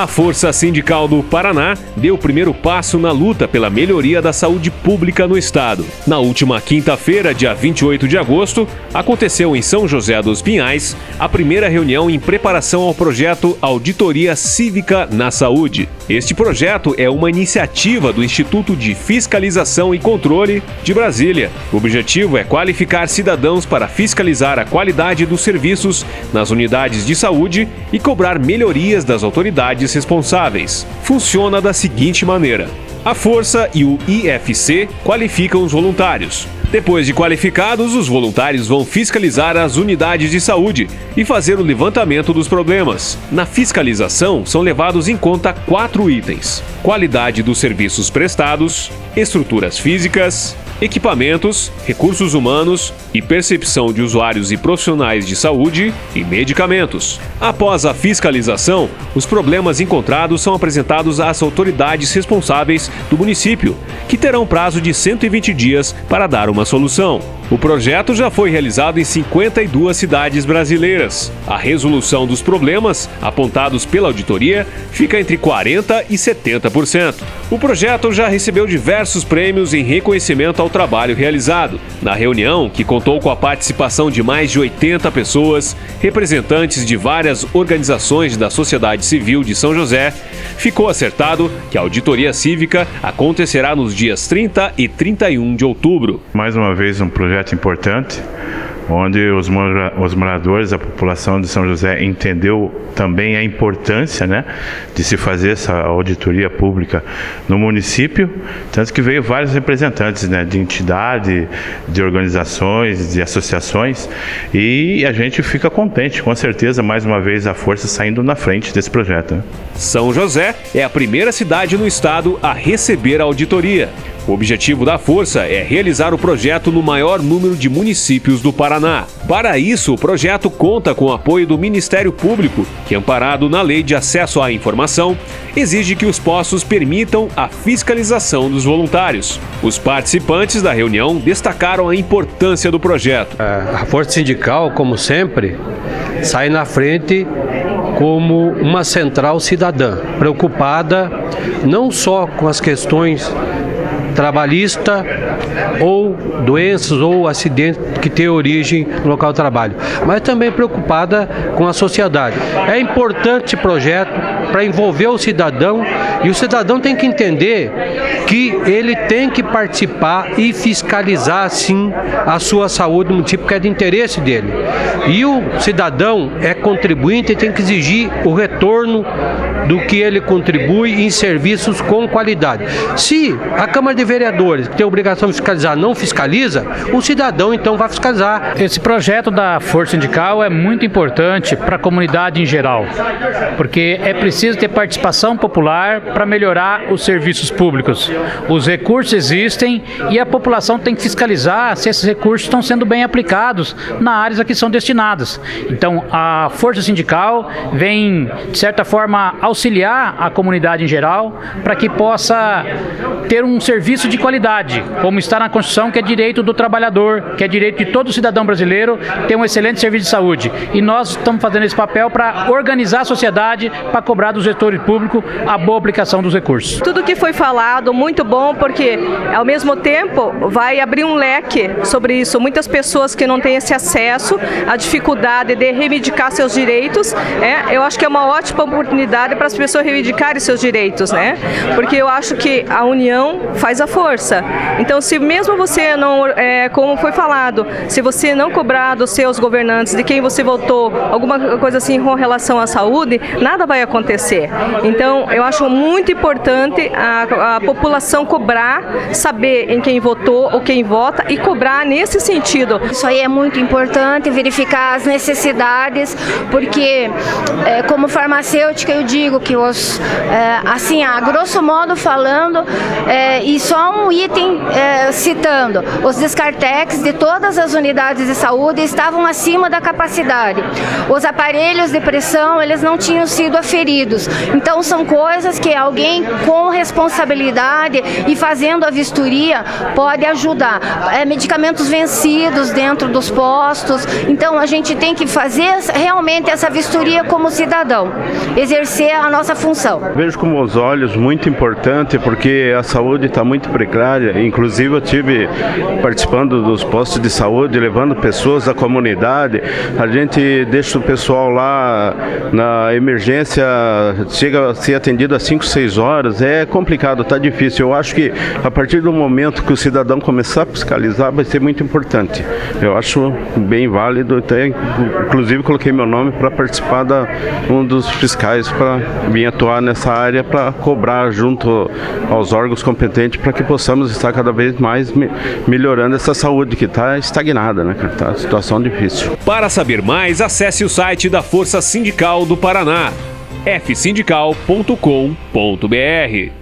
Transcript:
A Força Sindical do Paraná deu o primeiro passo na luta pela melhoria da saúde pública no estado. Na última quinta-feira, dia 28 de agosto, aconteceu em São José dos Pinhais a primeira reunião em preparação ao projeto Auditoria Cívica na Saúde. Este projeto é uma iniciativa do Instituto de Fiscalização e Controle de Brasília. O objetivo é qualificar cidadãos para fiscalizar a qualidade dos serviços nas unidades de saúde e cobrar melhorias das autoridades responsáveis. Funciona da seguinte maneira: a Força e o IFC qualificam os voluntários. Depois de qualificados, os voluntários vão fiscalizar as unidades de saúde e fazer o levantamento dos problemas. Na fiscalização, são levados em conta 4 itens: qualidade dos serviços prestados, estruturas físicas, equipamentos, recursos humanos e percepção de usuários e profissionais de saúde e medicamentos. Após a fiscalização, os problemas encontrados são apresentados às autoridades responsáveis do município, que terão prazo de 120 dias para dar uma solução. O projeto já foi realizado em 52 cidades brasileiras. A resolução dos problemas apontados pela auditoria fica entre 40% e 70%. O projeto já recebeu diversos prêmios em reconhecimento ao trabalho realizado. Na reunião, que contou com a participação de mais de 80 pessoas, representantes de várias organizações da sociedade civil de São José, ficou acertado que a auditoria cívica acontecerá nos dias 30 e 31 de outubro. Mais uma vez um projeto importante, onde os moradores, a população de São José entendeu também a importância, de se fazer essa auditoria pública no município, tanto que veio vários representantes, de entidade, de organizações, de associações, e a gente fica contente, com certeza, mais uma vez a Força saindo na frente desse projeto. São José é a primeira cidade no estado a receber a auditoria. O objetivo da Força é realizar o projeto no maior número de municípios do Paraná. Para isso, o projeto conta com o apoio do Ministério Público, que, amparado na Lei de Acesso à Informação, exige que os postos permitam a fiscalização dos voluntários. Os participantes da reunião destacaram a importância do projeto. A Força Sindical, como sempre, sai na frente como uma central cidadã, preocupada não só com as questões trabalhista ou doenças ou acidentes que têm origem no local de trabalho, mas também preocupada com a sociedade. É importante esse projeto para envolver o cidadão, e o cidadão tem que entender que ele tem que participar e fiscalizar sim a sua saúde no município, que é de interesse dele. E o cidadão é contribuinte e tem que exigir o retorno do que ele contribui em serviços com qualidade. Se a Câmara de Vereadores, que tem a obrigação de fiscalizar, não fiscaliza, o cidadão então vai fiscalizar. Esse projeto da Força Sindical é muito importante para a comunidade em geral, porque é preciso ter participação popular para melhorar os serviços públicos. Os recursos existem e a população tem que fiscalizar se esses recursos estão sendo bem aplicados na áreas a que são destinados. Então, a Força Sindical vem, de certa forma, auxiliar a comunidade em geral para que possa ter um serviço de qualidade, como está na Constituição, que é direito do trabalhador, que é direito de todo cidadão brasileiro ter um excelente serviço de saúde. E nós estamos fazendo esse papel para organizar a sociedade, para cobrar do setor público a boa aplicação dos recursos. Tudo que foi falado, muito bom, porque ao mesmo tempo vai abrir um leque sobre isso. Muitas pessoas que não têm esse acesso, a dificuldade de reivindicar seus direitos, eu acho que é uma ótima oportunidade para as pessoas reivindicarem seus direitos, porque eu acho que a união faz a força. Então, se mesmo você não, como foi falado, se você não cobrar dos seus governantes, de quem você votou, alguma coisa assim com relação à saúde, nada vai acontecer. Então, eu acho muito importante a população cobrar, saber em quem votou ou quem vota e cobrar nesse sentido. Isso aí é muito importante, verificar as necessidades, porque como farmacêutica eu digo que assim, a grosso modo falando, e só um item citando, os Descartex de todas as unidades de saúde estavam acima da capacidade. Os aparelhos de pressão, eles não tinham sido aferidos. Então são coisas que alguém com responsabilidade e fazendo a vistoria pode ajudar. Medicamentos vencidos dentro dos postos. Então a gente tem que fazer realmente essa vistoria como cidadão, exercer a nossa função. Vejo com bons olhos, muito importante, porque a saúde está muito precária. Inclusive eu tive participando dos postos de saúde, levando pessoas da comunidade. A gente deixa o pessoal lá na emergência, chega a ser atendido às 5, 6 horas. É complicado, está difícil. Eu acho que a partir do momento que o cidadão começar a fiscalizar, vai ser muito importante. Eu acho bem válido, até inclusive coloquei meu nome para participar um dos fiscais para vir atuar nessa área, para cobrar junto aos órgãos competentes, para que possamos estar cada vez mais melhorando essa saúde que está estagnada, né? Está uma situação difícil. Para saber mais, acesse o site da Força Sindical do Paraná, fsindical.com.br.